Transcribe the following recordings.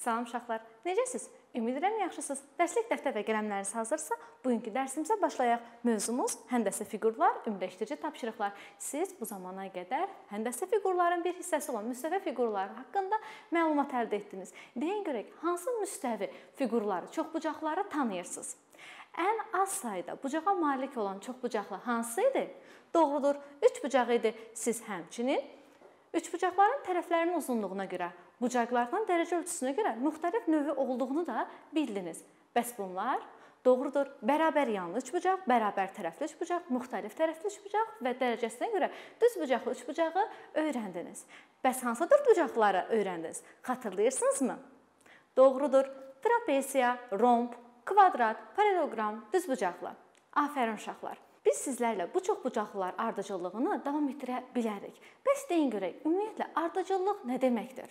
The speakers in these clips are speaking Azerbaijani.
Salam uşaqlar, necəsiz? Ümid edirəm yaxşısınız. Dərslik dəftər və qələmləriniz hazırsa, bugünkü dərsimizə başlayaq. Mövzumuz həndəsə fiqurlar, ümumiləşdirici tapşırıqlar. Siz bu zamana qədər həndəsə fiqurların bir hissəsi olan müstəvi fiqurlar haqqında məlumat əldə etdiniz. Deyin görək, hansı müstəvi fiqurları, çoxbucaqları tanıyırsınız? Ən az sayda bucağa malik olan çoxbucaqlı hansı idi? Doğrudur, üçbucaq idi. Siz həmçinin üçbucaqların tərəflərinin uzunluğuna görə, bucaqlardan dərəcə ölçüsünə görə müxtəlif növü olduğunu da bildiniz. Bəs bunlar doğrudur. Bərabər yanlı üçbucaq, bərabər tərəfli üçbucaq, müxtəlif tərəfli üçbucaq və dərəcəsinə görə düzbucaqlı üçbucağı öyrəndiniz. Bəs hansı dördbucaqları öyrəndiniz? Xatırlayırsınızmı? Doğrudur. Trapeziya, romb, kvadrat, paraleloqram, düzbucaqlı. Afərin uşaqlar. Biz sizlərlə bu çoxbucaqlılar ardıcıllığını davam etdirə bilərik. Bəs deyin görək, ümumiyyətlə ardıcıllıq nə deməkdir?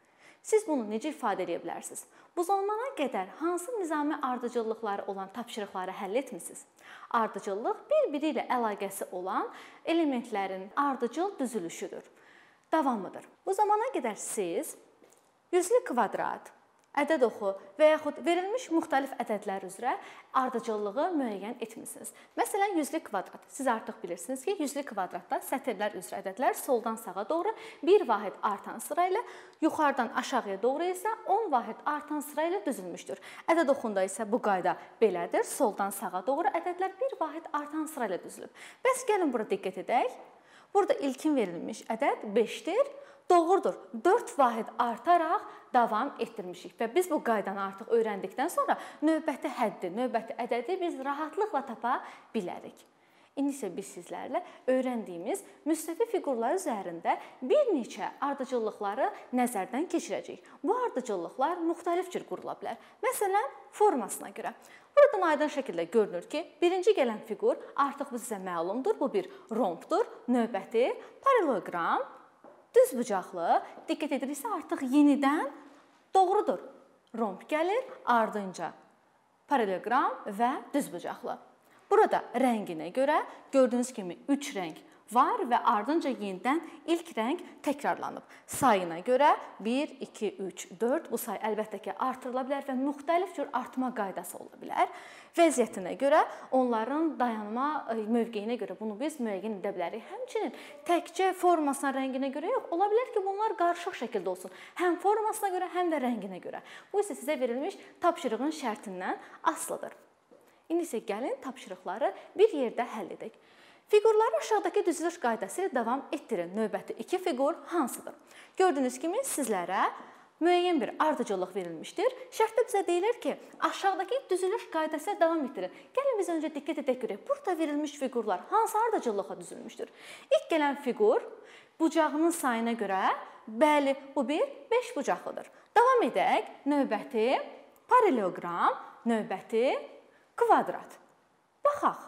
Siz bunu necə ifadə edə bilərsiniz? Bu zamana qədər hansı nizami ardıcıllıqları olan tapşırıqları həll etmisiniz? Ardıcıllıq bir-biri ilə əlaqəsi olan elementlərin ardıcıl düzülüşüdür, davamıdır. Bu zamana qədər siz yüzlü kvadrat, ədəd oxu və yaxud verilmiş müxtəlif ədədlər üzrə ardıcıllığı müəyyən etmisiniz. Məsələn, yüzlü kvadrat. Siz artıq bilirsiniz ki, yüzlü kvadratda sətirlər üzrə ədədlər soldan sağa doğru bir vahid artan sıra ilə, yuxarıdan aşağıya doğru isə 10 vahid artan sıra ilə düzülmüşdür. Ədəd oxunda isə bu qayda belədir. Soldan sağa doğru ədədlər bir vahid artan sıra ilə düzülüb. Bəs gəlin bura diqqət edək. Burada ilkin verilmiş ədəd 5-dir. Doğrudur, 4 vahid artaraq davam etdirmişik və biz bu qaydanı artıq öyrəndikdən sonra növbəti həddi, növbəti ədədi biz rahatlıqla tapa bilərik. İndi isə biz sizlərlə öyrəndiyimiz müstəvi fiqurlar üzərində bir neçə ardıcıllıqları nəzərdən keçirəcəyik. Bu ardıcıllıqlar müxtəlif cür qurula bilər. Məsələn, formasına görə. Buradan aydın şəkildə görünür ki, birinci gələn fiqur artıq bu sizə məlumdur. Bu bir rombdur, növbəti paraleloqram, düzbucaqlı, diqqət ediriksə artıq yenidən doğrudur. Romb gəlir, ardınca paraleloqram və düzbucaqlı. Burada rənginə görə gördüyünüz kimi 3 rəng var və ardınca yenidən ilk rəng təkrarlanıb. Sayına görə 1, 2, 3, 4 bu say əlbəttə ki artırıla bilər və müxtəlif cür artma qaydası ola bilər. Vəziyyətinə görə, onların dayanma mövqeyinə görə bunu biz müəyyən edə bilərik. Həmçinin təkcə formasına, rənginə görə yox, ola bilər ki, bunlar qarışıq şəkildə olsun. Həm formasına görə, həm də rənginə görə. Bu isə sizə verilmiş tapşırığın şərtindən asılıdır. İndi isə gəlin tapşırıqları bir yerdə həll edək. Fiqurları aşağıdakı düzülüş qaydası ilə davam etdirin. Növbəti 2 fiqur hansıdır? Gördüyünüz kimi sizlərə müəyyən bir ardıcıllıq verilmişdir. Şərtdə bizə deyilir ki, aşağıdakı düzülüş qaydası ilə davam etdirin. Gəlin biz öncə diqqət edək görək. Burada verilmiş fiqurlar hansı ardıcıllığa düzülmüşdür? İlk gələn fiqur bucağının sayına görə, bəli, bu bir 5 bucaqlıdır. Davam edək. Növbəti paraleloqram, növbəti kvadrat. Baxaq.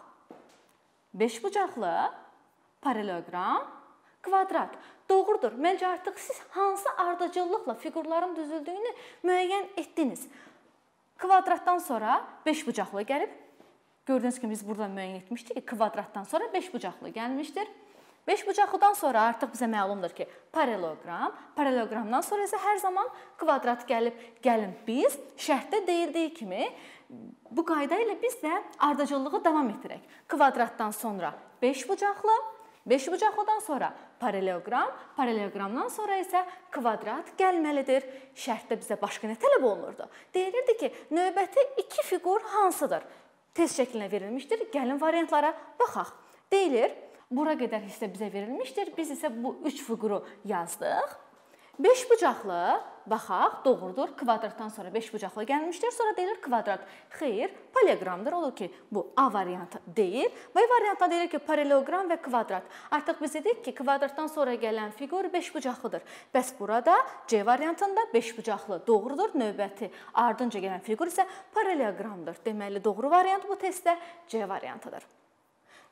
5 bucaqlı, paraleloqram, kvadrat. Doğrudur, məncə artıq siz hansı ardıcıllıqla fiqurların düzüldüyünü müəyyən etdiniz. Kvadratdan sonra 5 bucaqlı gəlib. Gördüyünüz kimi biz burada müəyyən etmişdik ki, kvadratdan sonra 5 bucaqlı gəlmişdir. 5 bucaqlıdan sonra artıq bizə məlumdur ki, paraleloqram, paraleloqramdan sonra isə hər zaman kvadrat gəlib. Gəlin biz şərtdə deyildiyi kimi bu qayda ilə biz də ardıcıllığı davam etdirək. Kvadratdan sonra 5 bucaqlı, 5 bucaqlıdan sonra paraleloqram, paraleloqramdan sonra isə kvadrat gəlməlidir. Şərtdə bizə başqa nə tələb olunurdu? Deyilirdi ki, növbəti 2 fiqur hansıdır? Test şəklinə verilmişdir. Gəlin variantlara baxaq. Deyilir, bura qədər hissə bizə verilmişdir. Biz isə bu 3 fiquru yazdıq. 5 bucaqlı, baxaq, doğrudur, kvadratdan sonra 5 bucaqlı gəlmişdir, sonra deyilir kvadrat. Xeyr, paraleloqramdır, odur ki, bu A variantı deyil. B variantda deyilir ki, paraleloqram və kvadrat. Artıq biz dedik ki, kvadratdan sonra gələn fiqur 5 bucaqlıdır. Bəs burada C variantında 5 bucaqlı doğrudur, növbəti ardınca gələn fiqur isə paraleloqramdır. Deməli, doğru variant bu testdə C variantıdır.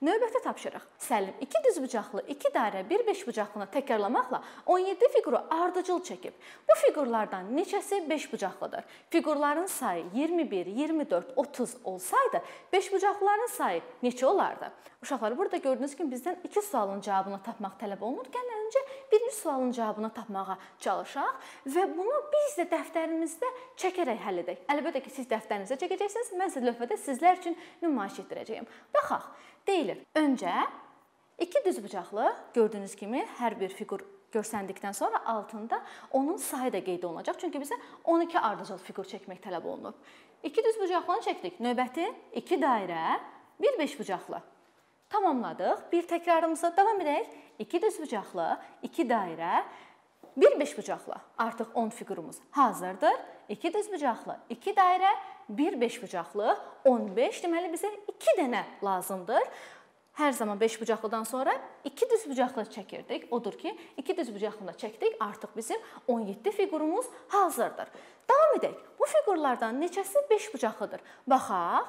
Növbəti tapşırıq. Səlim 2 düzbucaqlı, 2 dairə, 1 beşbucaqlını təkrarlamaqla 17 fiquru ardıcıl çəkib. Bu fiqurlardan neçəsi beşbucaqlıdır? Fiqurların sayı 21, 24, 30 olsaydı, beşbucaqlıların sayı neçə olardı? Uşaqlar, burada gördüyünüz kimi bizdən 2 sualın cavabını tapmaq tələb olunur. Gəlin öncə birinci sualın cavabını tapmağa çalışaq və bunu biz də dəftərimizdə çəkərək həll edək. Əlbəttə ki, siz dəftərinizdə çəkəcəksiniz, mən sizə lövhədə sizlər üçün nümayiş etdirəcəyim. Baxaq, deyilir. Öncə 2 düzbucaqlı, gördüyünüz kimi hər bir fiqur görsəndikdən sonra altında onun sayı da qeyd olunacaq. Çünki bizə 12 ardıcıl fiqur çəkmək tələb olunub. 2 düzbucaqlını çəkdik. Növbəti 2 dairə, 1 beşbucaqlı. Tamamladıq. Bir təkrarımıza davam edək. 2 düzbucaqlı, 2 dairə, 1 beşbucaqlı. Artıq 10 fiqurumuz hazırdır. 2 düzbucaqlı, 2 dairə, 1 beşbucaqlı, 15. Deməli bizə 2 dənə lazımdır. Hər zaman beşbucaqlıdan sonra 2 düzbucaqlı çəkirdik. Odur ki, 2 düzbucaqlını çəkdik. Artıq bizim 17 fiqurumuz hazırdır. Davam edək. Bu fiqurlardan neçəsi beşbucaqlıdır? Baxaq.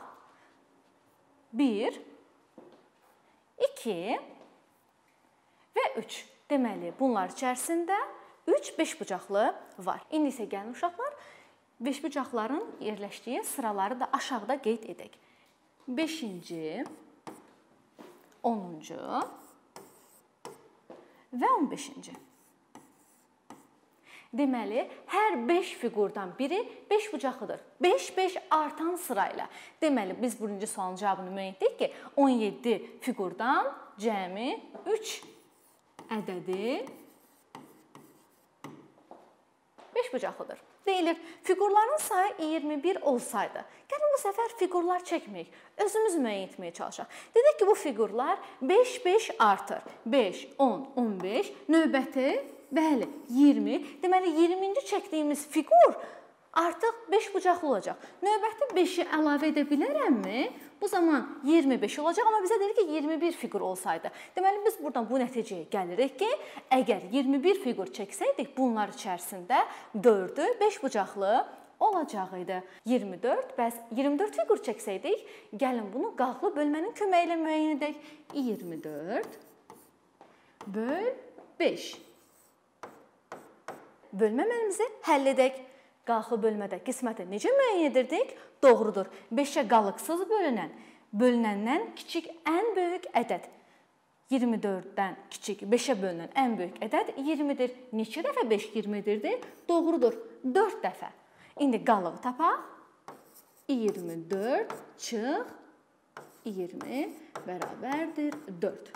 1, 2 və 3. Deməli, bunlar içərisində 3 beşbucaqlı var. İndi isə gəlin uşaqlar, beşbucaqların yerləşdiyi sıraları da aşağıda qeyd edək. 5-ci, 10-cu və 15-ci. Deməli, hər 5 fiqurdan biri beşbucaqlıdır. 5-5 artan sırayla. Deməli, biz birinci sualın cavabını müəyyən etdik ki, 17 fiqurdan cəmi 3 ədədi beşbucaqlıdır. Deyilir, fiqurların sayı 21 olsaydı, gəlin bu səfər fiqurlar çəkməyik, özümüz müəyyən etməyə çalışaq. Dedik ki, bu fiqurlar 5-5 artır. 5, 10, 15, növbəti, bəli, 20. Deməli, 20-ci çəkdiyimiz fiqur artıq beşbucaqlı olacaq. Növbəti 5-i əlavə edə bilərəmmi? Bu zaman 25 olacaq, amma bizə deyir ki, 21 fiqur olsaydı. Deməli, biz buradan bu nəticəyə gəlirik ki, əgər 21 fiqur çəksəydik, bunlar içərisində 4-ü beşbucaqlı olacaq idi. 24, bəs 24 fiqur çəksəydik, gəlin bunu qalxlı bölmənin köməyi ilə müəyyən edək. 24 böl 5. Bölmə mənimizi həll edək. Qalxlı bölmədə qisməti necə müəyyən edirdik? Doğrudur. 5-ə qalıqsız bölünən, bölünəndən kiçik ən böyük ədəd. 24-dən kiçik 5-ə bölünən ən böyük ədəd 20-dir. Neçə dəfə 5 20-dirdi? Doğrudur. 4 dəfə. İndi qalığı tapaq. 24 çıx 20 bərabərdir 4.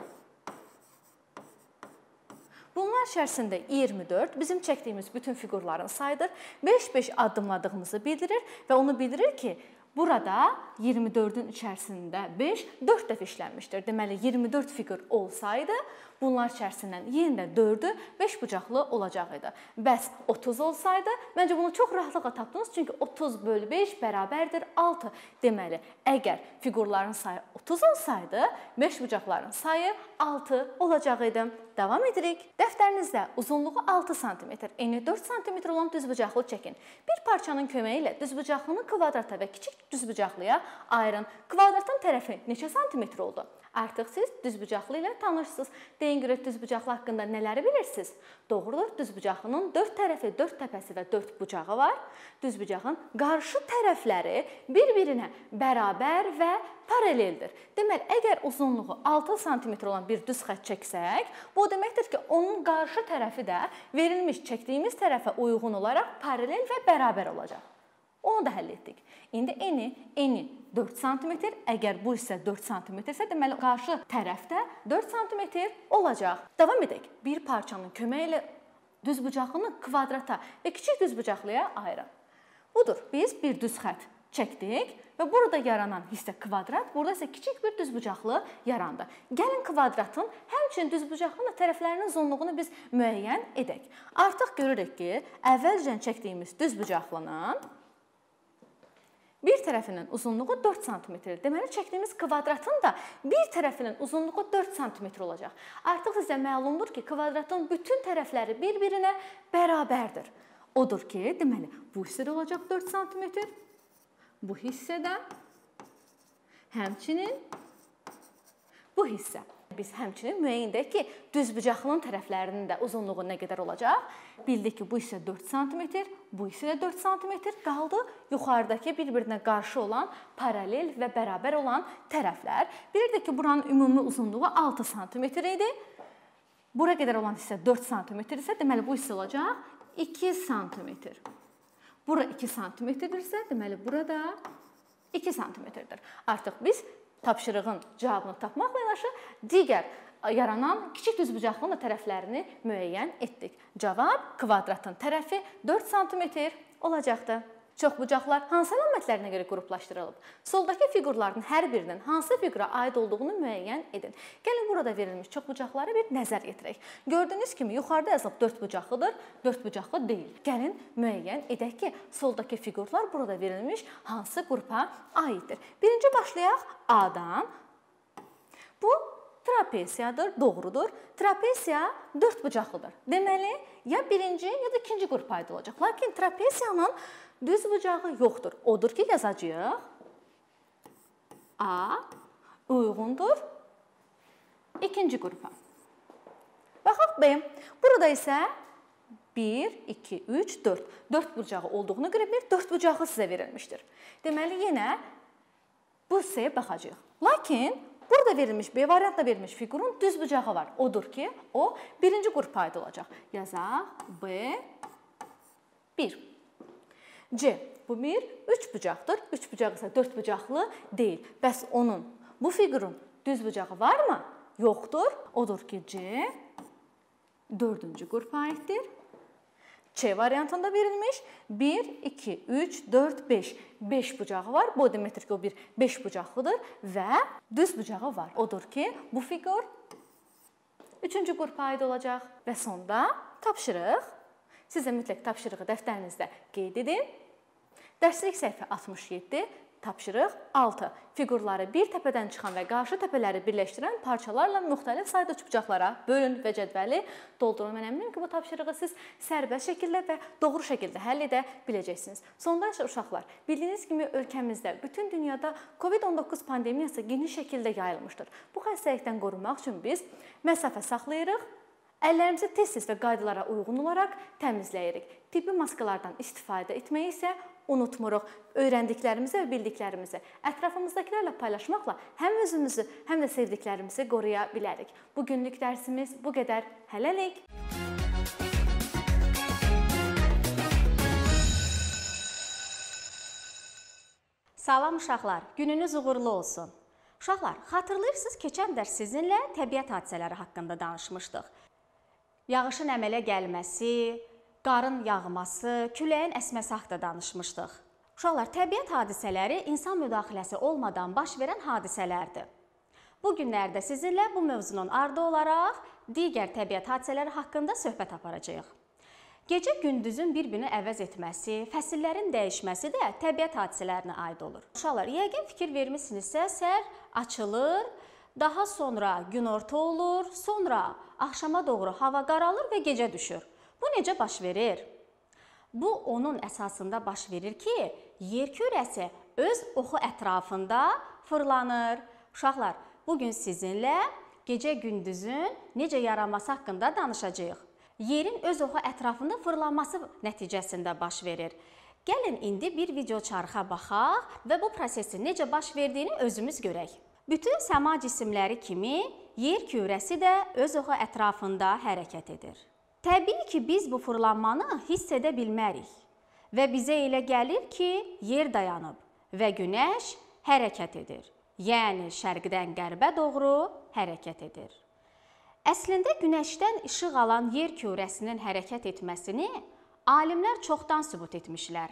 Bunlar içərisində 24 bizim çəkdiyimiz bütün fiqurların sayıdır. 5-5 addımladığımızı bildirir və onu bildirir ki, burada 24-ün içərisində 5 4 dəfə işlənmişdir. Deməli, 24 fiqur olsaydı, bunlar içərisindən yenə də 4-ü beşbucaqlı olacaq idi. Bəs 30 olsaydı, məncə bunu çox rahatlıqla tapdınız. Çünki 30 bölü 5 bərabərdir 6. Deməli, əgər fiqurların sayı 30 olsaydı, beşbucaqların sayı 6 olacaq idi. Davam edirik. Dəftərinizdə uzunluğu 6 sm, eni 4 sm olan düzbucaqlı çəkin. Bir parçanın köməyi ilə düzbucaqlını kvadrata və kiçik düzbucaqlıya ayırın. Kvadratın tərəfi neçə santimetr oldu? Artıq siz düzbucaqlı ilə tanışsınız. Deyin görək düzbucaqlı haqqında nələri bilirsiniz? Doğrudur, düzbucaqlının 4 tərəfi, 4 təpəsi və 4 bucağı var. Düzbucağın qarşı tərəfləri bir-birinə bərabər və paraleldir. Deməli, əgər uzunluğu 6 sm olan bir düz xətt çəksək, bu deməkdir ki, onun qarşı tərəfi də verilmiş çəkdiyimiz tərəfə uyğun olaraq paralel və bərabər olacaq. Onu da həll etdik. İndi eni 4 sm, əgər bu isə 4 sm-isə, deməli qarşı tərəfdə 4 sm olacaq. Davam edək. Bir parçanın köməyi ilə düzbucaqlını kvadrata və kiçik düzbucaqlıya ayırın. Budur, biz bir düz xətt çəkdik və burada yaranan hissə kvadrat, burada isə kiçik bir düzbucaqlı yarandı. Gəlin kvadratın, həmçinin düzbucaqlının tərəflərinin uzunluğunu biz müəyyən edək. Artıq görürük ki, əvvəlcə çəkdiyimiz düzbucaqlının bir tərəfinin uzunluğu 4 sm-dir. Deməli, çəkdiyimiz kvadratın da bir tərəfinin uzunluğu 4 sm olacaq. Artıq sizə məlumdur ki, kvadratın bütün tərəfləri bir-birinə bərabərdir. Odur ki, deməli, bu hissədə olacaq 4 sm, bu hissədə, həmçinin Bu hissə. Biz həmçinin müəyyən edək ki, düzbucaqlının tərəflərinin də uzunluğu nə qədər olacaq? Bildik ki, bu hissə 4 sm, bu hissə də 4 sm qaldı. Yuxarıdakı bir-birinə qarşı olan, paralel və bərabər olan tərəflər. Bilirdik ki, buranın ümumi uzunluğu 6 sm idi. Bura qədər olan hissə 4 sm isə, deməli bu hissə olacaq 2 sm. Bura 2 sm-dirsə, deməli burada 2 sm-dir. Artıq biz tapşırığın cavabını tapmaqla yanaşı digər yaranan kiçik düzbucaqlının da tərəflərini müəyyən etdik. Cavab kvadratın tərəfi 4 sm olacaqdı. Çoxbucaqlar hansı əlamətlərinə görə qruplaşdırılıb? Soldakı fiqurların hər birinin hansı fiqura aid olduğunu müəyyən edin. Gəlin burada verilmiş çoxbucaqlara bir nəzər yetirək. Gördüyünüz kimi yuxarıda yazılıb 4 bucaqlıdır, 4 bucaqlı deyil. Gəlin müəyyən edək ki, soldakı fiqurlar burada verilmiş hansı qrupa aiddir. Birinci başlayaq A-dan. Bu trapesiyadır, doğrudur. Trapesiya 4 bucaqlıdır. Deməli, ya birinci, ya da ikinci qrupa aid olacaq. Lakin trapesiyanın düz bucağı yoxdur. Odur ki, yazacağıq. A uyğundur ikinci qrupa. Baxaq B. Burada isə 1, 2, 3, 4. 4 bucağı olduğuna görə bir 4 bucağı sizə verilmişdir. Deməli, yenə bu hissəyə baxacağıq. Lakin burada verilmiş, B variantda verilmiş fiqurun düz bucağı var. Odur ki, o birinci qrupa aid olacaq. Yazaq B 1. C. Bu bir 3 bucaqdır. 3 bucaq isə 4 bucaqlı deyil. Bəs onun, bu fiqurun düz bucağı varmı? Yoxdur. Odur ki, C 4-cü qrupa aiddir. C variantında verilmiş 1, 2, 3, 4, 5. 5 bucağı var. Bu deməkdir ki, o bir 5 bucaqlıdır və düz bucağı var. Odur ki, bu fiqur 3-cü qrupa aid olacaq. Və sonda tapşırıq. Sizə mütləq tapşırığı dəftərinizdə qeyd edin. Dərslik səhifə 67, tapşırıq 6. Fiqurları bir təpədən çıxan və qarşı təpələri birləşdirən parçalarla müxtəlif sayda üçbucaqlara bölün və cədvəli doldurun. Mən əminəm ki, bu tapşırığı siz sərbəst şəkildə və doğru şəkildə həll edə biləcəksiniz. Sonda isə uşaqlar, bildiyiniz kimi ölkəmizdə, bütün dünyada COVID-19 pandemiyası geniş şəkildə yayılmışdır. Bu xəstəlikdən qorunmaq üçün biz məsafə saxlayırıq. Əllərimizi tez-tez və qaydalara uyğun olaraq təmizləyirik. Tibbi maskalardan istifadə etməyi isə unutmuruq. Öyrəndiklərimizi və bildiklərimizi ətrafımızdakilərlə paylaşmaqla həm özümüzü, həm də sevdiklərimizi qoruya bilərik. Bugünlük dərsimiz bu qədər. Hələlik. Salam uşaqlar, gününüz uğurlu olsun. Uşaqlar, xatırlayırsınız, keçən dərs sizinlə təbiət hadisələri haqqında danışmışdıq. Yağışın əmələ gəlməsi, qarın yağması, küləyin əsməsi haqqında danışmışdıq. Uşaqlar, təbiət hadisələri insan müdaxiləsi olmadan baş verən hadisələrdir. Bu günlərdə sizinlə bu mövzunun ardı olaraq digər təbiət hadisələri haqqında söhbət aparacağıq. Gecə gündüzün bir-birini əvəz etməsi, fəsillərin dəyişməsi də təbiət hadisələrinə aid olur. Uşaqlar, yəqin fikir vermisinizsə, səhər açılır, daha sonra günorta olur, sonra axşama doğru hava qaralır və gecə düşür. Bu necə baş verir? Bu, onun əsasında baş verir ki, yer kürəsi öz oxu ətrafında fırlanır. Uşaqlar, bugün sizinlə gecə-gündüzün necə yaranması haqqında danışacağıq. Yerin öz oxu ətrafında fırlanması nəticəsində baş verir. Gəlin indi bir video çarxa baxaq və bu prosesin necə baş verdiyini özümüz görək. Bütün səma cisimləri kimi yer kürəsi də öz oxu ətrafında hərəkət edir. Təbii ki, biz bu fırlanmanı hiss edə bilmərik və bizə elə gəlir ki, yer dayanıb və günəş hərəkət edir. Yəni, şərqdən qərbə doğru hərəkət edir. Əslində, günəşdən işıq alan yer kürəsinin hərəkət etməsini alimlər çoxdan sübut etmişlər.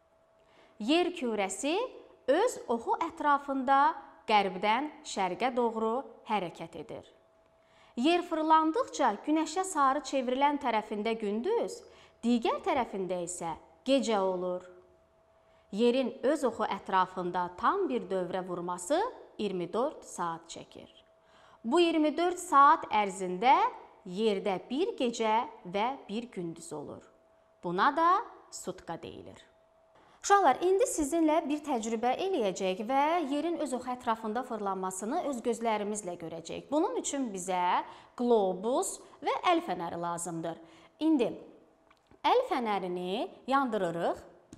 Yer kürəsi öz oxu ətrafında qərbdən şərqə doğru hərəkət edir. Yer fırlandıqca günəşə sarı çevrilən tərəfində gündüz, digər tərəfində isə gecə olur. Yerin öz oxu ətrafında tam bir dövrə vurması 24 saat çəkir. Bu 24 saat ərzində yerdə bir gecə və bir gündüz olur. Buna da sutka deyilir. Uşaqlar, indi sizinlə bir təcrübə eləyəcək və yerin öz oxu ətrafında fırlanmasını öz gözlərimizlə görəcəyik. Bunun üçün bizə qlobus və əl fənəri lazımdır. İndi əl fənərini yandırırıq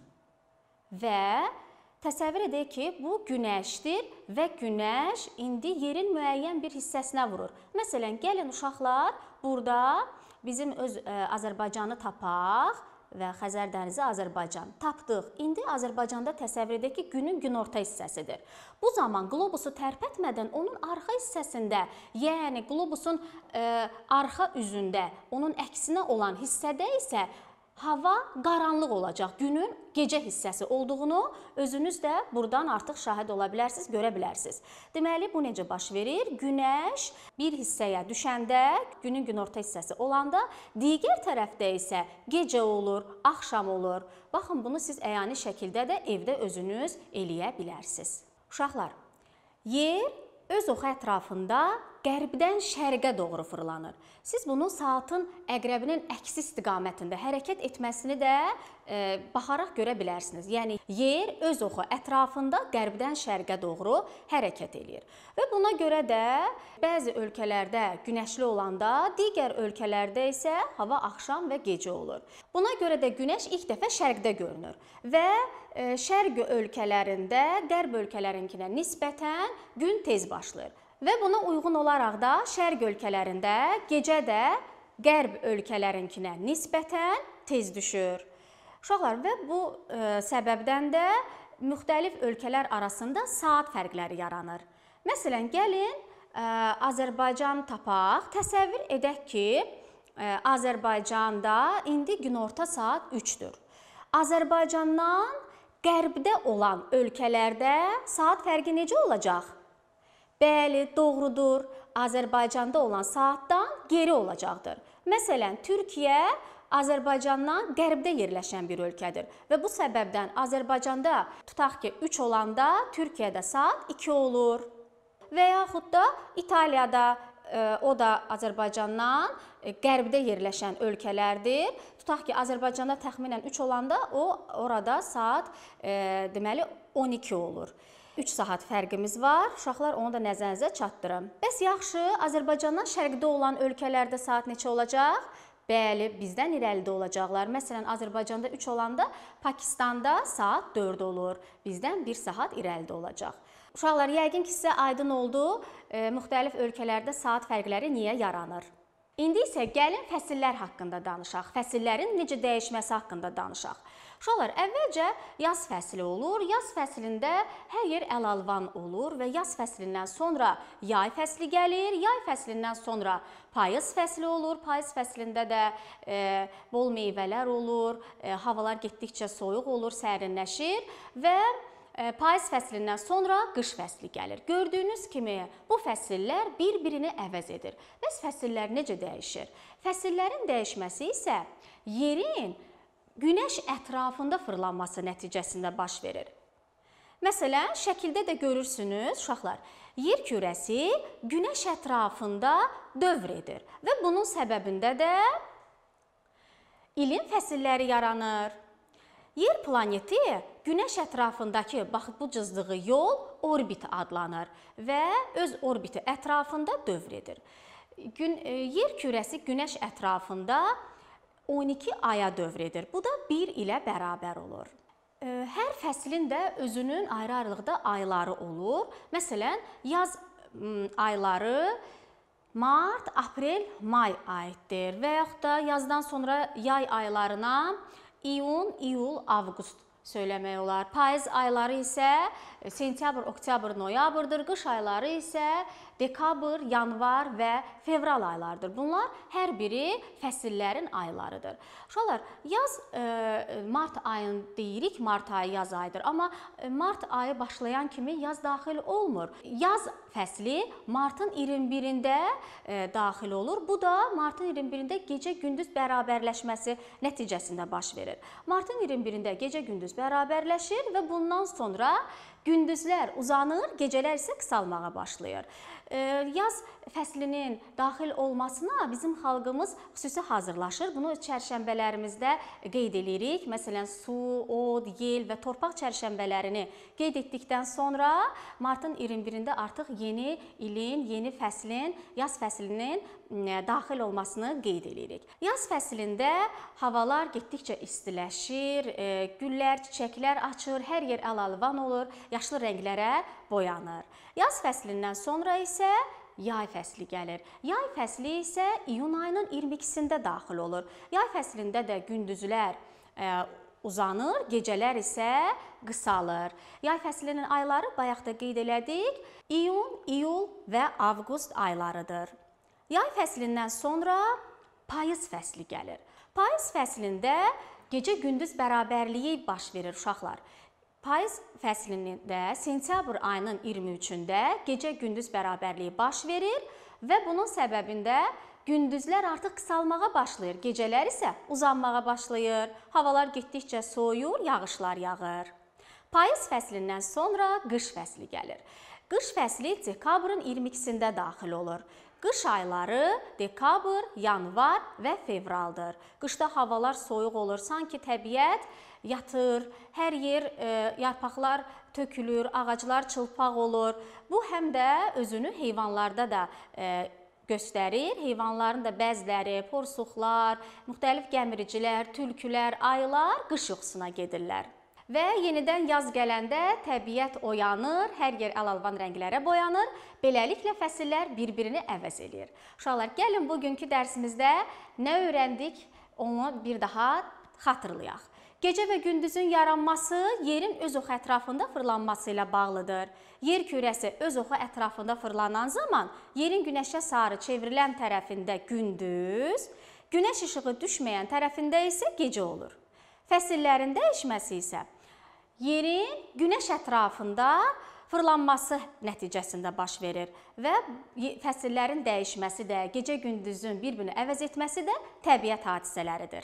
və təsəvvür edək ki, bu günəşdir və günəş indi yerin müəyyən bir hissəsinə vurur. Məsələn, gəlin uşaqlar, burada bizim öz Azərbaycanı tapaq və Xəzər dənizi Azərbaycan tapdıq. İndi Azərbaycanda təsəvvür edək ki, günün günorta hissəsidir. Bu zaman qlobusu tərpətmədən onun arxa hissəsində, yəni qlobusun arxa üzündə, onun əksinə olan hissədə isə hava qaranlıq olacaq. Günün gecə hissəsi olduğunu özünüz də buradan artıq şahid ola bilərsiniz, görə bilərsiniz. Deməli, bu necə baş verir? Günəş bir hissəyə düşəndə, günün günorta hissəsi olanda, digər tərəfdə isə gecə olur, axşam olur. Baxın, bunu siz əyani şəkildə də evdə özünüz eləyə bilərsiniz. Uşaqlar, yer öz oxu ətrafında qərbdən şərqə doğru fırlanır. Siz bunun saatın əqrəbinin əksi istiqamətində hərəkət etməsini də baxaraq görə bilərsiniz. Yəni, yer öz oxu ətrafında qərbdən şərqə doğru hərəkət edir. Və buna görə də bəzi ölkələrdə günəşli olanda, digər ölkələrdə isə hava axşam və gecə olur. Buna görə də günəş ilk dəfə şərqdə görünür və şərq ölkələrində qərb ölkələrinkinə nisbətən gün tez başlayır. Və buna uyğun olaraq da şərq ölkələrində gecə də qərb ölkələrinkinə nisbətən tez düşür. Uşaqlar, və bu səbəbdən də müxtəlif ölkələr arasında saat fərqləri yaranır. Məsələn, gəlin Azərbaycan tapaq. Təsəvvür edək ki, Azərbaycanda indi günorta saat 3-dür. Azərbaycandan qərbdə olan ölkələrdə saat fərqi necə olacaq? Bəli, doğrudur. Azərbaycanda olan saatdan geri olacaqdır. Məsələn, Türkiyə Azərbaycandan qərbdə yerləşən bir ölkədir və bu səbəbdən Azərbaycanda tutaq ki, 3 olanda Türkiyədə saat 2 olur. Və yaxud da İtaliyada, o da Azərbaycandan qərbdə yerləşən ölkələrdir. Tutaq ki, Azərbaycanda təxminən 3 olanda orada saat deməli 12 olur. 3 saat fərqimiz var. Uşaqlar, onu da nəzərinizə çatdırım. Bəs yaxşı, Azərbaycandan şərqdə olan ölkələrdə saat neçə olacaq? Bəli, bizdən irəlidə olacaqlar. Məsələn, Azərbaycanda 3 olanda Pakistanda saat 4 olur. Bizdən 1 saat irəlidə olacaq. Uşaqlar, yəqin ki, sizə aydın oldu, müxtəlif ölkələrdə saat fərqləri niyə yaranır? İndi isə gəlin fəsillər haqqında danışaq. Fəsillərin necə dəyişməsi haqqında danışaq. Uşaqlar, əvvəlcə yaz fəsli olur. Yaz fəslində hər yer əlalvan olur və yaz fəslindən sonra yay fəsli gəlir. Yay fəslindən sonra payız fəsli olur. Payız fəslində də bol meyvələr olur. Havalar getdikcə soyuq olur, sərinləşir və payız fəslindən sonra qış fəsli gəlir. Gördüyünüz kimi bu fəsillər bir-birini əvəz edir. Bəs fəsillər necə dəyişir? Fəsillərin dəyişməsi isə yerin günəş ətrafında fırlanması nəticəsində baş verir. Məsələn, şəkildə də görürsünüz, uşaqlar, yer kürəsi günəş ətrafında dövr edir və bunun səbəbində də ilin fəsilləri yaranır. Yer planeti günəş ətrafındakı, bax bu cızdığı yol orbit adlanır və öz orbiti ətrafında dövr edir. Yer kürəsi günəş ətrafında 12 aya dövr edir. Bu da 1 ilə bərabər olur. Hər fəslin də özünün ayrı-ayrılıqda ayları olur. Məsələn, yaz ayları mart, aprel, may aiddir və yaxud da yazdan sonra yay aylarına iyun, iyul, avqust söyləmək olar. Payız ayları isə sentyabr, oktyabr, noyabrdır. Qış ayları isə dekabr, yanvar və fevral aylarıdır. Bunlar hər biri fəsillərin aylarıdır. Uşaqlar, yaz mart ayını deyirik, mart ayı yaz ayıdır. Amma mart ayı başlayan kimi yaz daxil olmur. Yaz fəsli martın 21-də daxil olur. Bu da martın 21-də gecə-gündüz bərabərləşməsi nəticəsində baş verir. Martın 21-də gecə-gündüz bərabərləşir və bundan sonra Gündüzlər uzanır, gecələr isə qısalmağa başlayır. Yaz fəslinin daxil olmasına bizim xalqımız xüsusi hazırlaşır. Bunu çərşənbələrimizdə qeyd edirik. Məsələn, su, od, yel və torpaq çərşənbələrini qeyd etdikdən sonra martın 21-də artıq yeni ilin, yeni fəslin, yaz fəslinin daxil olmasını qeyd edirik. Yaz fəslində havalar getdikcə istiləşir, güllər, çiçəklər açır, hər yer əl-alvan olur, yaşlı rənglərə boyanır. Yaz fəslindən sonra isə yay fəsli gəlir. Yay fəsli isə iyun ayının 22-sində daxil olur. Yay fəslində də gündüzlər uzanır, gecələr isə qısalır. Yay fəslinin ayları bayaq da qeyd elədik. İyun, iyul və avqust aylarıdır. Yay fəslindən sonra payız fəsli gəlir. Payız fəslində gecə-gündüz bərabərliyi baş verir uşaqlar. Payız fəslində sentyabr ayının 23-də gecə-gündüz bərabərliyi baş verir və bunun səbəbində gündüzlər artıq qısalmağa başlayır, gecələr isə uzanmağa başlayır, havalar getdikcə soyur, yağışlar yağır. Payız fəslindən sonra qış fəsli gəlir. Qış fəsli dekabrın 22-sində daxil olur. Qış ayları dekabr, yanvar və fevraldır. Qışda havalar soyuq olur, sanki təbiət yatır, hər yer yarpaqlar tökülür, ağaclar çılpaq olur. Bu həm də özünü heyvanlarda da göstərir. Heyvanların da bəziləri, porsuqlar, müxtəlif gəmiricilər, tülkülər, ayılar qış yuxusuna gedirlər. Və yenidən yaz gələndə təbiət oyanır, hər yer əl-alvan rənglərə boyanır. Beləliklə fəsillər bir-birini əvəz edir. Uşaqlar, gəlin bugünkü dərsimizdə nə öyrəndik, onu bir daha xatırlayaq. Gecə və gündüzün yaranması yerin öz oxu ətrafında fırlanması ilə bağlıdır. Yer kürəsi öz oxu ətrafında fırlanan zaman yerin günəşə sarı çevrilən tərəfində gündüz, günəş işığı düşməyən tərəfində isə gecə olur. Fəsillərin dəyişməsi isə yerin günəş ətrafında fırlanması nəticəsində baş verir və fəsillərin dəyişməsi də, gecə-gündüzün bir-birini əvəz etməsi də təbiət hadisələridir.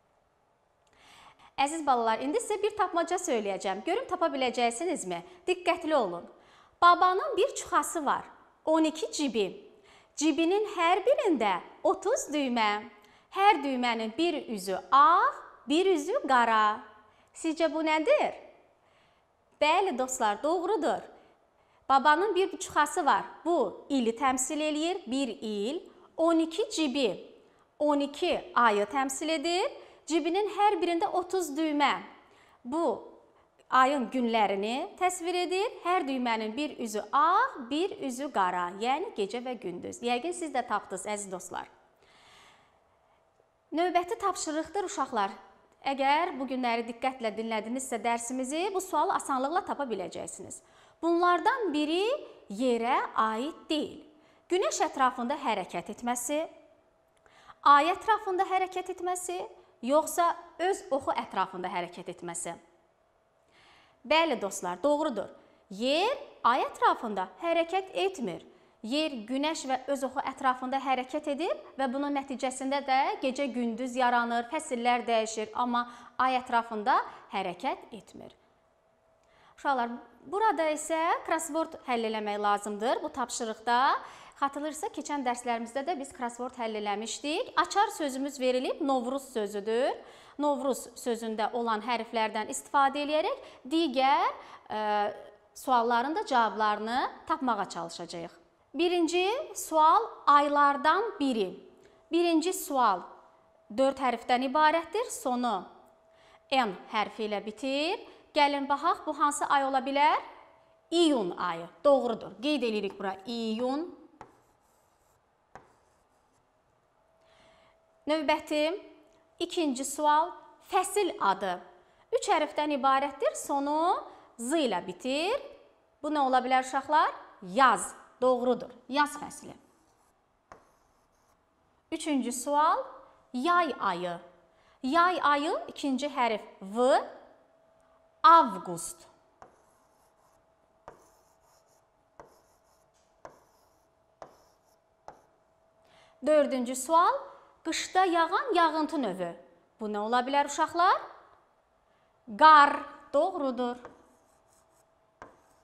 Əziz balalar, indi sizə bir tapmaca söyləyəcəm. Görüm tapa biləcəksinizmi? Diqqətli olun. Babanın bir çuxası var, 12 cibi. Cibinin hər birində 30 düymə. Hər düymənin bir üzü ağ, bir üzü qara. Sizcə bu nədir? Bəli dostlar, doğrudur. Babanın bir çuxası var. Bu ili təmsil eləyir, bir il. 12 cibi, 12 ayı təmsil edir. Cibinin hər birində 30 düymə. Bu ayın günlərini təsvir edir. Hər düymənin bir üzü ağ, bir üzü qara. Yəni gecə və gündüz. Yəqin siz də tapdınız, əziz dostlar. Növbəti tapşırıqdır uşaqlar. Əgər bu günləri diqqətlə dinlədinizsə dərsimizi, bu sualı asanlıqla tapa biləcəksiniz. Bunlardan biri yerə aid deyil. Günəş ətrafında hərəkət etməsi, ay ətrafında hərəkət etməsi, yoxsa öz oxu ətrafında hərəkət etməsi. Bəli dostlar, doğrudur. Yer ay ətrafında hərəkət etmir. Yer günəş və öz oxu ətrafında hərəkət edir və bunun nəticəsində də gecə-gündüz yaranır, fəsillər dəyişir, amma ay ətrafında hərəkət etmir. Uşaqlar, burada isə crossword həll eləmək lazımdır bu tapşırıqda. Xatırlayırsa, keçən dərslərimizdə də biz crossword həll eləmişdik. Açar sözümüz verilib, Novruz sözüdür. Novruz sözündə olan hərflərdən istifadə edərək digər sualların da cavablarını tapmağa çalışacağıq. Birinci sual aylardan biri. Birinci sual 4 hərfdən ibarətdir. Sonu N hərfi ilə bitir. Gəlin baxaq, bu hansı ay ola bilər? İyun ayı. Doğrudur. Qeyd edirik bura. İyun. Növbəti ikinci sual fəsil adı. 3 hərfdən ibarətdir. Sonu Z ilə bitir. Bu nə ola bilər uşaqlar? Yaz. Doğrudur. Yaz fəsli. Üçüncü sual yay ayı. Yay ayı ikinci hərf V. Avqust. Dördüncü sual qışda yağan yağıntı növü. Bu nə ola bilər uşaqlar? Qar. Doğrudur.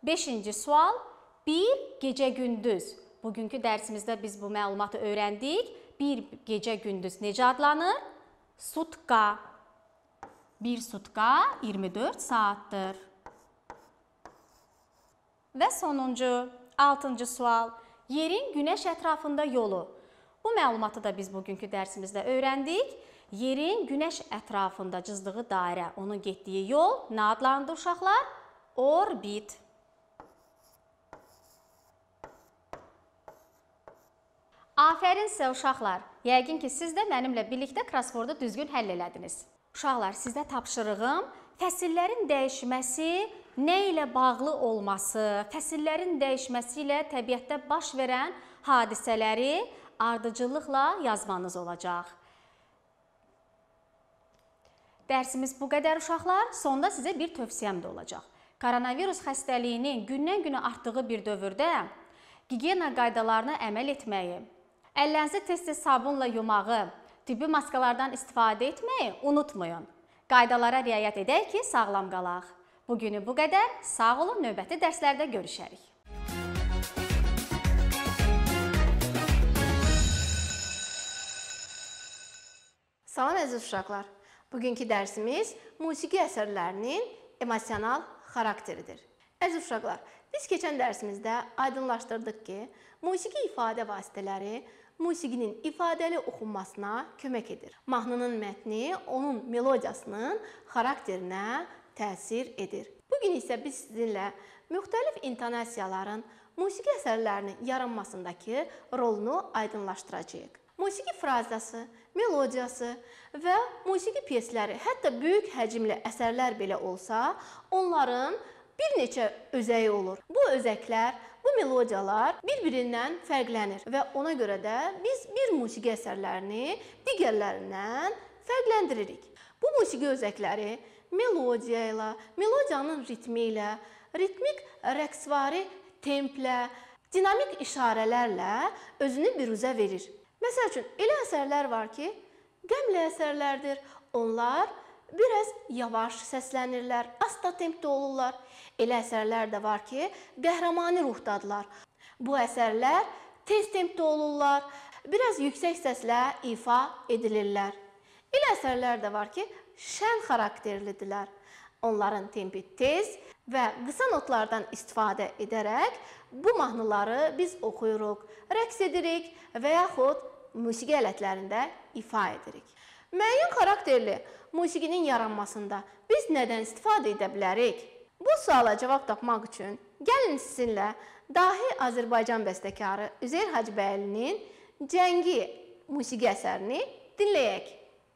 5-ci sual. Bir gecə-gündüz. Bugünkü dərsimizdə biz bu məlumatı öyrəndik. Bir gecə-gündüz necə adlanır? Sutka. Bir sutka 24 saatdır. Və sonuncu, 6-cı sual. Yerin Günəş ətrafında yolu. Bu məlumatı da biz bugünkü dərsimizdə öyrəndik. Yerin Günəş ətrafında cızdığı dairə, onun getdiyi yol nə adlanır uşaqlar? Orbit. Afərin sizə uşaqlar. Yəqin ki, siz də mənimlə birlikdə crosswordu düzgün həll elədiniz. Uşaqlar, sizdə tapşırığım fəsillərin dəyişməsi, nə ilə bağlı olması, fəsillərin dəyişməsi ilə təbiətdə baş verən hadisələri ardıcıllıqla yazmanız olacaq. Dərsimiz bu qədər uşaqlar. Sonda sizə bir tövsiyəm də olacaq. Koronavirus xəstəliyinin gündən-günə artdığı bir dövrdə gigiyena qaydalarına əməl etməyi, əllərinizi tez-tez sabunla yumağı, tibbi maskalardan istifadə etməyi unutmayın. Qaydalara riayət edək ki, sağlam qalaq. Bugünü bu qədər. Sağ olun, növbəti dərslərdə görüşərik. Salam əziz uşaqlar. Bugünkü dərsimiz musiqi əsərlərinin emosional xarakteridir. Əziz uşaqlar, biz keçən dərsimizdə aydınlaşdırdıq ki, musiqi ifadə vasitələri musiqinin ifadəli oxunmasına kömək edir. Mahnının mətni onun melodiyasının xarakterinə təsir edir. Bugün isə biz sizinlə müxtəlif intonasiyaların musiqi əsərlərinin yaranmasındakı rolunu aydınlaşdıracağıq. Musiqi frazası, melodiyası və musiqi pyesləri, hətta böyük həcmli əsərlər belə olsa, onların bir neçə özəyi olur. Bu özəklər, bu melodiyalar bir-birindən fərqlənir və ona görə də biz bir musiqi əsərlərini digərlərindən fərqləndiririk. Bu musiqi özəkləri melodiya ilə, melodiyanın ritmi ilə, ritmik rəqsvari templə, dinamik işarələrlə özünü biruzə verir. Məsəl üçün, elə əsərlər var ki, qəmli əsərlərdir. Onlar biraz yavaş səslənirlər, asta tempdə olurlar. Elə əsərlər də var ki, qəhrəmani ruhdadırlar. Bu əsərlər tez tempdə olurlar, biraz yüksək səslə ifa edilirlər. Elə əsərlər də var ki, şən xarakterlidirlər. Onların tempi tez və qısa notlardan istifadə edərək bu mahnıları biz oxuyuruq, rəqs edirik və yaxud musiqi alətlərində ifa edirik. Müəyyən xarakterli musiqinin yaranmasında biz nədən istifadə edə bilərik? Bu suala cavab tapmaq üçün gəlin sizinlə dahi Azərbaycan bəstəkarı Üzeyir Hacıbəylinin Cəngi musiqi əsərini dinləyək.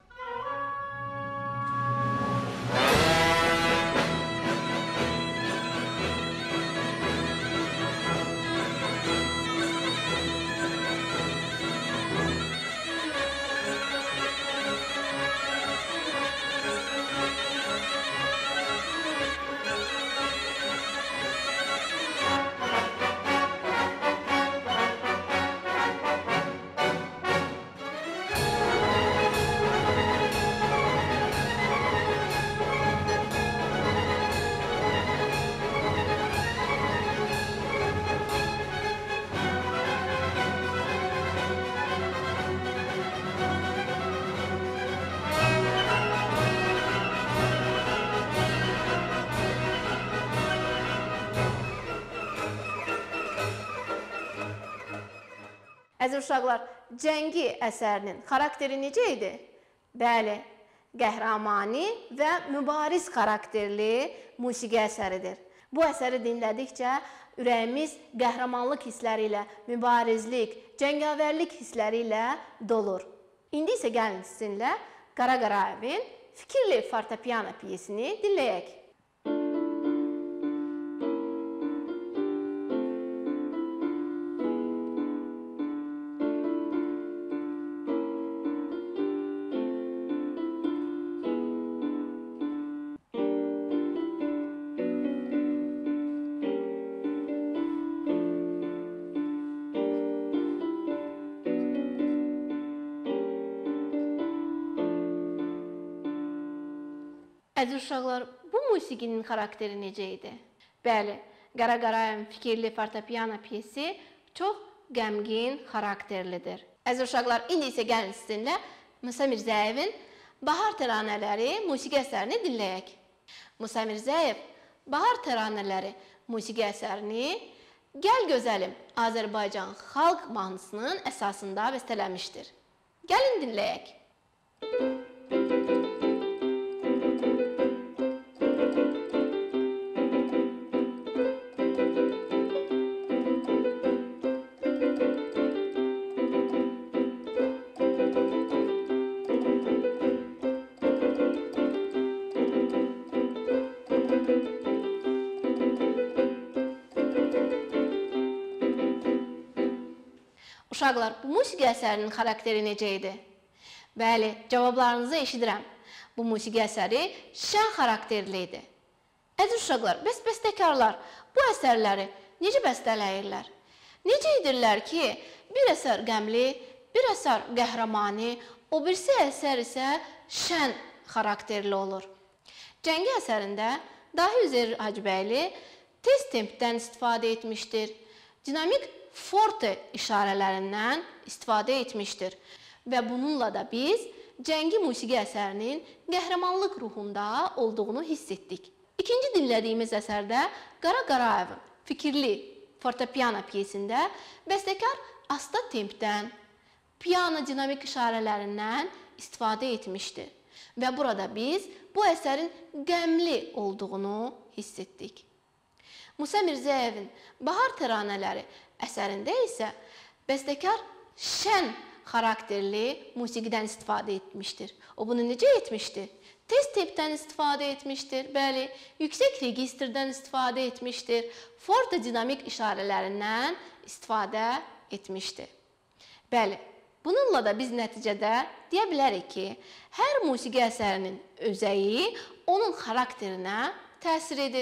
Əziz uşaqlar, Cəngi əsərinin xarakteri necə idi? Bəli, qəhrəmani və mübariz xarakterli musiqi əsəridir. Bu əsəri dinlədikcə ürəyimiz qəhrəmanlıq hissləri ilə, mübarizlik, cəngavərlik hissləri ilə dolur. İndi isə gəlin sizinlə Qara Qarayevin Fikirli fortepiano piyesini dinləyək. Əziz uşaqlar, bu musiqinin xarakteri necə idi? Bəli, Qara Qarayevin fikirli fortepiano piyesi çox qəmgin xarakterlidir. Əziz uşaqlar, indi isə gəlin sizinlə Musa Mirzəyevin Bahar təranələri musiqi əsərini dinləyək. Musa Mirzəyev Bahar təranələri musiqi əsərini Gəl Gözəlim Azərbaycan xalq mahnısının əsasında bəstələmişdir. Gəlin dinləyək. Uşaqlar, bu musiqi əsərinin xarakteri necə idi? Bəli, cavablarınızı eşidirəm. Bu musiqi əsəri şən xarakterli idi. Əziz uşaqlar, bəstəkarlar bu əsərləri necə bəstələyirlər? Necə edirlər ki, bir əsər qəmli, bir əsər qəhrəmani, o birisi əsər isə şən xarakterli olur. Cəngi əsərində Dahi Üzeyir Hacıbəyli tez tempdən istifadə etmişdir. Dinamik forte işarələrindən istifadə etmişdir və bununla da biz cəngi musiqi əsərinin qəhrəmanlıq ruhunda olduğunu hiss etdik. İkinci dinlədiyimiz əsərdə Qara Qarayevin fikirli fortepiano piyesində bəstəkar asta tempdən, piano dinamik işarələrindən istifadə etmişdir və burada biz bu əsərin qəmli olduğunu hiss etdik. Musa Mirzəyevin Bahar təranələri əsərində isə bəstəkar şən xarakterli musiqidən istifadə etmişdir. O bunu necə etmişdir? Tez tempdən istifadə etmişdir, bəli, yüksək registrdən istifadə etmişdir, forte dinamik işarələrindən istifadə etmişdir. Bəli, bununla da biz nəticədə deyə bilərik ki, hər musiqi əsərinin özəyi onun xarakterinə təsir edir.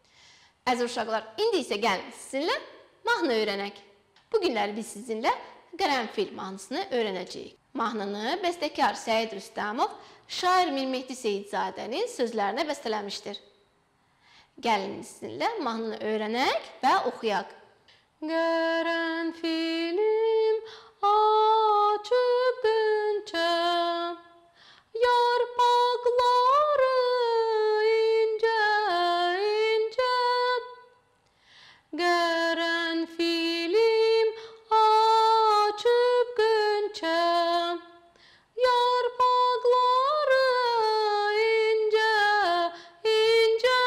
Əziz uşaqlar, indi isə gəlin sizinlə mahnı öyrənək. Bu günləri biz sizinlə Qərənfil mahnısını öyrənəcəyik. Mahnını bəstəkar Səid Rüstəmov şair Mir Mehdi Seyidzadənin sözlərinə bəstələmişdir. Gəlin sizinlə mahnını öyrənək və oxuyaq. Qərənfilim açıb qönçəm, yarpaqları incə incə. Qərənfilim açıb qönçəm, yarpaqları incə incə.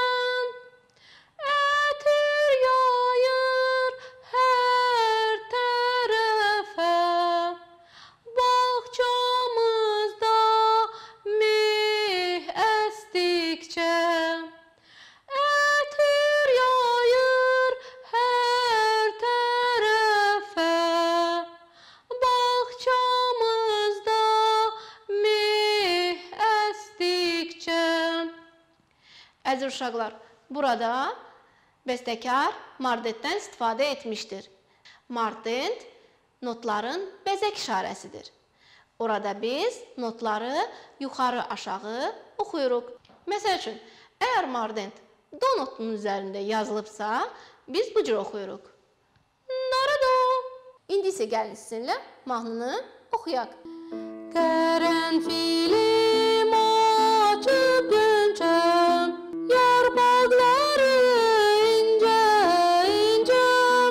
Ətir yayır hər tərəfə, bağçamızda meh əsdikcə. Ətir yayır hər tərəfə, bağçamızda meh əsdikcə. Əziz uşaqlar, burada bəstəkar mardentdən istifadə etmişdir. Mardent notların bəzək işarəsidir. Orada biz notları yuxarı aşağı oxuyuruq. Məsəl üçün, əgər mardent do notunun üzərində yazılıbsa, biz bu cür oxuyuruq. Narado. İndi isə gəlin sizinlə mahnını oxuyaq. Qərənfilim açıb qönçəm, yarpaqları incə incə.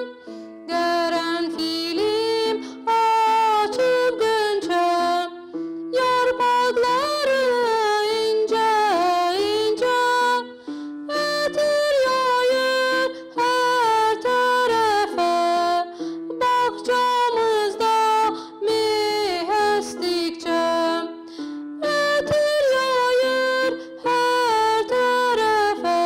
Qərənfilim açıb qönçəm, yarpaqları incə incə. Ətir yayır hər tərəfə, bağçamızda meh əsdikcə. Ətir yayır hər tərəfə,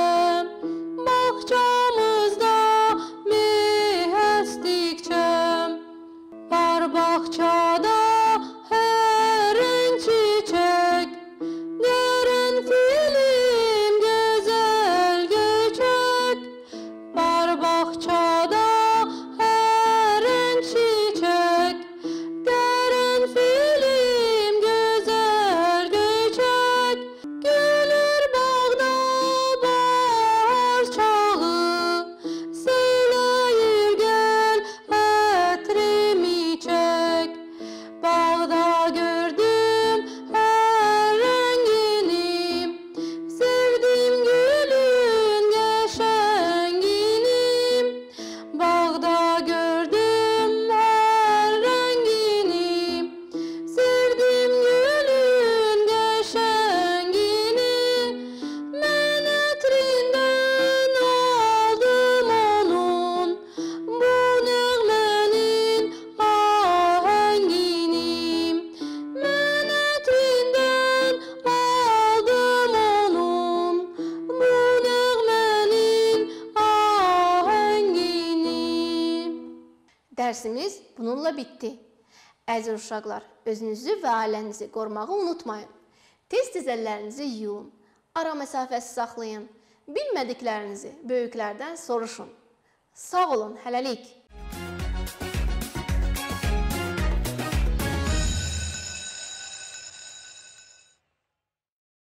bağçamızda meh əsdikcə. Var bağçada hər rəng çiçək, qərənfilim gözəl göçək. Var bağçada hər rəng çiçək, qərənfilim gözəl göçək. Gülür bağda bahar çağı, Dərsimiz bununla bitdi. Əziz uşaqlar, özünüzü və ailənizi qorumağı unutmayın. Tez-tez əllərinizi yuyun, ara məsafəsi saxlayın, bilmədiklərinizi böyüklərdən soruşun. Sağ olun, hələlik.